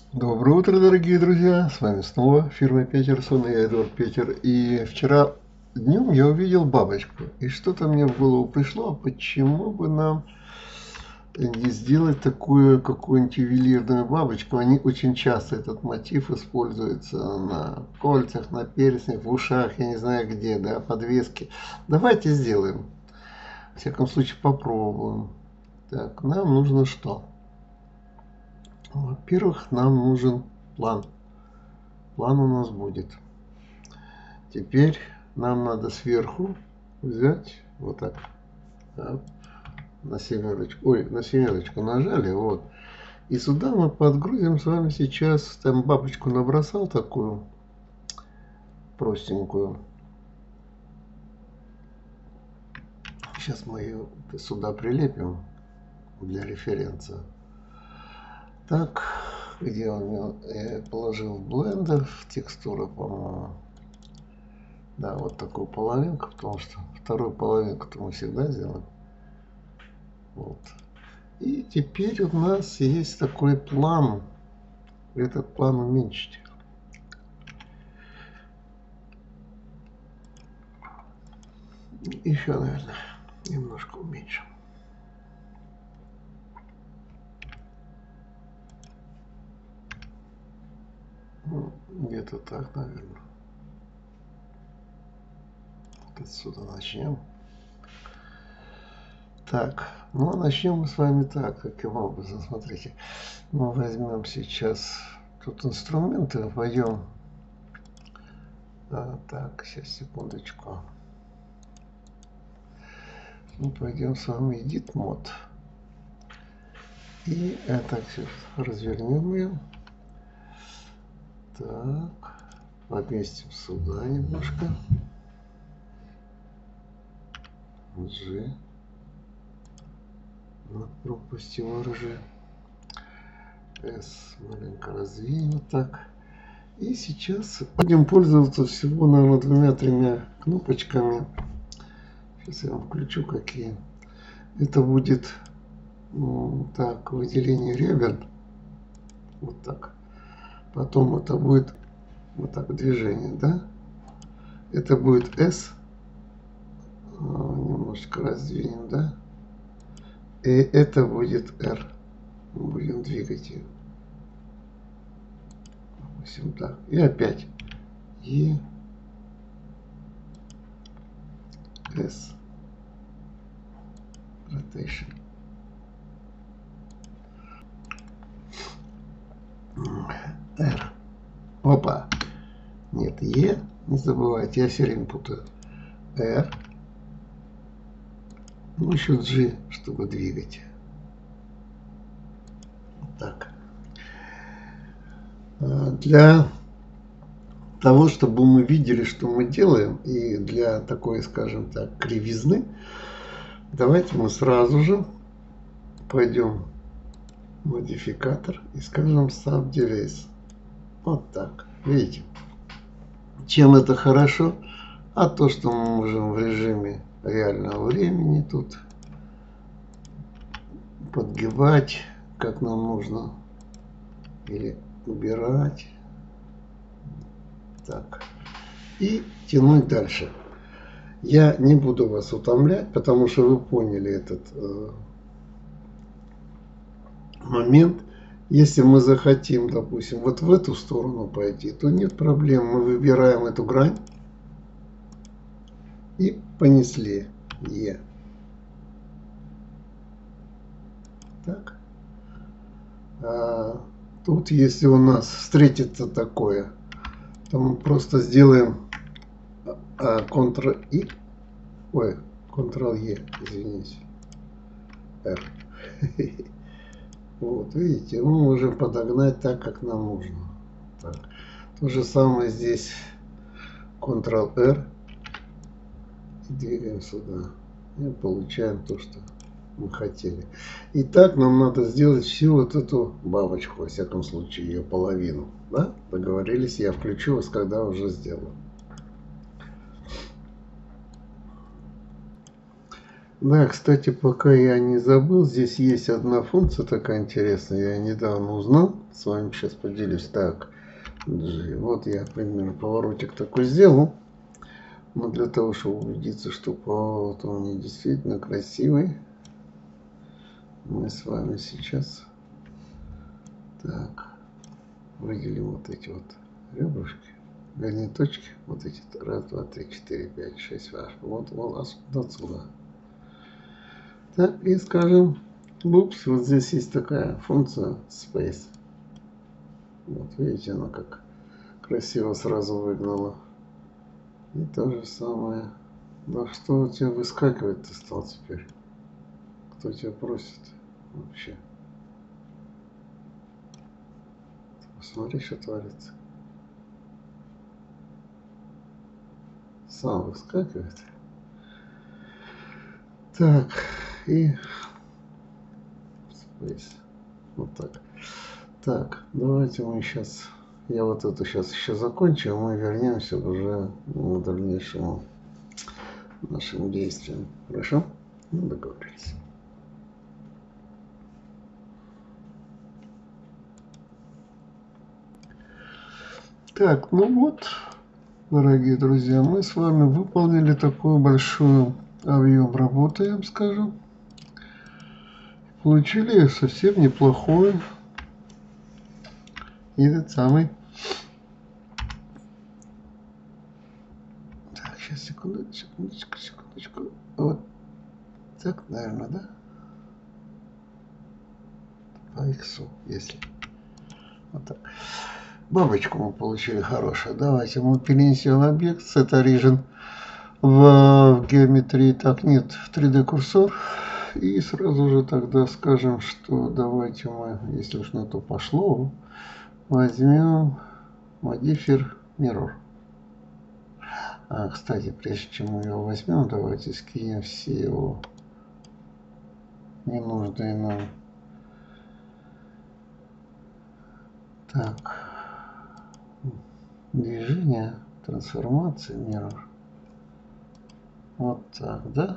Доброе утро, дорогие друзья! С вами снова фирма Петерсон и я Эдвард Петер. И вчера днем я увидел бабочку. И что-то мне в голову пришло, почему бы нам не сделать такую какую-нибудь ювелирную бабочку. Они очень часто, этот мотив используется на кольцах, на перстнях, в ушах, я не знаю где, да, подвески. Давайте сделаем. В всяком случае попробуем. Так, нам нужно что? Во-первых, нам нужен план. План у нас будет. Теперь нам надо сверху взять вот так, на семерочку. Ой, на семерочку нажали, вот. И сюда мы подгрузим с вами сейчас, там бабочку набросал такую простенькую. Сейчас мы ее сюда прилепим для референса. Так, где он меня положил в блендер, в текстуру, по-моему. Да, вот такую половинку, потому что вторую половинку-то мы всегда делаем. Вот. И теперь у нас есть такой план. Этот план уменьшить. Еще, наверное, немножко уменьшим. Ну, где-то так, наверное. Вот отсюда начнем. Так, ну начнем мы с вами так, каким образом, смотрите. Мы возьмем сейчас тут инструменты, вводим. Так, сейчас, секундочку. Мы пойдем с вами Edit Mode. И так, сейчас развернем ее. Так, поместим сюда немножко. G. Пропустим RG. S маленько развеем вот так. И сейчас будем пользоваться всего, наверное, двумя-тремя кнопочками. Сейчас я вам включу какие. Это будет так, выделение ребер. Вот так. Потом это будет вот так движение, да? Это будет S. Немножко раздвинем, да? И это будет R. Мы будем двигать ее. Допустим, так. И опять E, S, rotation. R. Опа. Нет, E. Не забывайте, я все время путаю. R. Ну, еще G, чтобы двигать. Вот так. Для того, чтобы мы видели, что мы делаем, и для такой, скажем так, кривизны, давайте мы сразу же пойдем в модификатор и скажем Subdivision. Вот так. Видите? Чем это хорошо? А то, что мы можем в режиме реального времени тут подгибать, как нам нужно, или убирать. Так. И тянуть дальше. Я не буду вас утомлять, потому что вы поняли этот момент. Если мы захотим, допустим, вот в эту сторону пойти, то нет проблем. Мы выбираем эту грань и понесли Е. Так. Тут, если у нас встретится такое, то мы просто сделаем Ctrl-I. Ой, Ctrl-E, извините. R. Вот, видите, мы можем подогнать так, как нам нужно. Так. То же самое здесь. Ctrl-R. И двигаем сюда. И получаем то, что мы хотели. Итак, нам надо сделать всю вот эту бабочку, во всяком случае, ее половину. Да? Договорились, я включу вас, когда уже сделаю. Да, кстати, пока я не забыл, здесь есть одна функция такая интересная. Я недавно узнал, с вами сейчас поделюсь. Так, вот я, например, поворотик такой сделал. Но для того, чтобы убедиться, что поворот у меня действительно красивый, мы с вами сейчас так выделим вот эти вот ребрышки, вернее точки, вот эти раз, два, три, четыре, пять, шесть, вот отсюда. Так, и скажем, бупс, вот здесь есть такая функция Space. Вот видите, она как красиво сразу выгнала. И то же самое. Да что у тебя выскакивать-то стал теперь? Кто тебя просит вообще? Посмотри, что творится. Сам выскакивает. Так, и Space. Вот так. Так, давайте мы сейчас... Я вот это сейчас еще закончу, а мы вернемся уже к дальнейшему нашим действиям. Хорошо? Ну, договорились. Так, ну вот, дорогие друзья, мы с вами выполнили такую большую объем работы, я вам скажу. Получили совсем неплохой и этот самый. Так, сейчас, секундочку. Вот так, наверное, да? По иксу, если. Вот так. Бабочку мы получили хорошую. Давайте мы перенесем объект с это region в геометрии. Так, нет, в 3D курсор. И сразу же тогда скажем, что давайте мы, если уж на то пошло, возьмем модифер Mirror. Кстати, прежде чем мы его возьмем, давайте скинем все его ненужные нам. Так, движение, трансформация, Mirror. Вот так, да?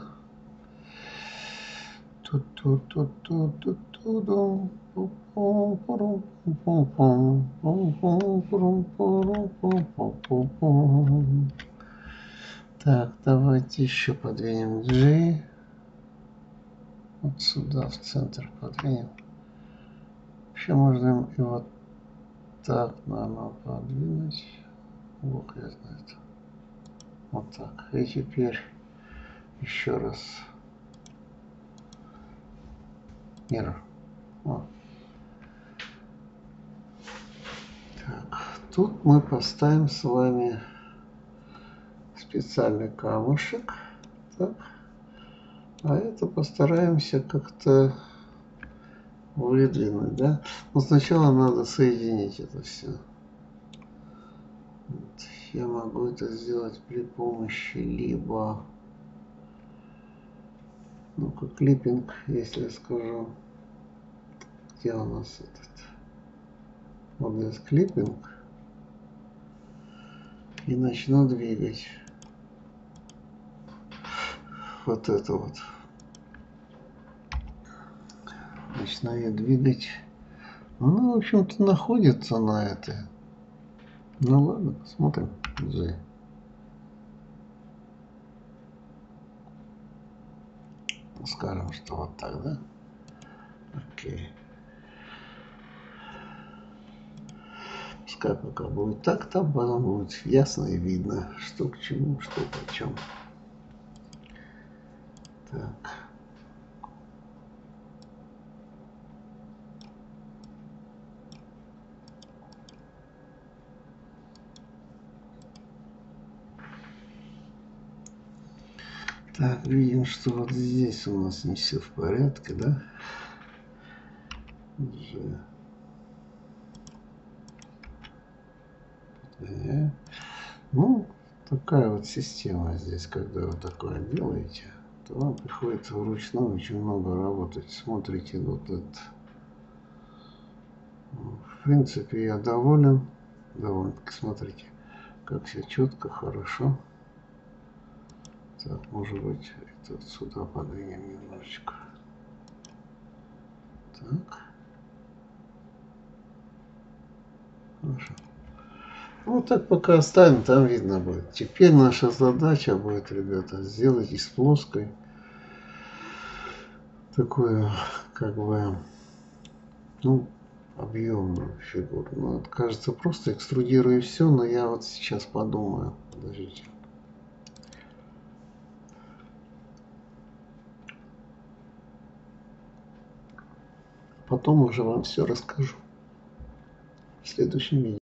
Так, давайте еще подвинем G. Вот сюда, в центр подвинем. Вообще можно и вот так, наверное, подвинуть. Бог я знает. Вот так. И теперь еще раз. Mirror. Вот. Так, тут мы поставим с вами специальный камушек. Так. А это постараемся как-то выдвинуть, да? Но сначала надо соединить это все. Вот. Я могу это сделать при помощи либо, ну-ка, клиппинг, если я скажу. Где у нас этот? Вот здесь клиппинг. И начну двигать. Вот это вот. Начну я двигать. Ну, в общем-то, находится на это. Ну ладно, посмотрим. G. Скажем, что вот так, да? Окей. Пускай пока будет так, там потом будет ясно и видно, что к чему, что почем. Так. Так, видим, что вот здесь у нас не все в порядке, да? G. Ну, такая вот система здесь, когда вы такое делаете, то вам приходится вручную очень много работать. Смотрите, вот это. В принципе, я доволен. Довольно-таки, смотрите, как все четко, хорошо. Так, может быть, Вот сюда подвинем немножечко. Так. Хорошо. Вот так пока оставим, там видно будет. Теперь наша задача будет, ребята, сделать из плоской такую, как бы, ну, объемную фигуру. Ну, вот, кажется, просто экструдирую все, но я вот сейчас подумаю. Подождите. Потом уже вам все расскажу в следующем видео.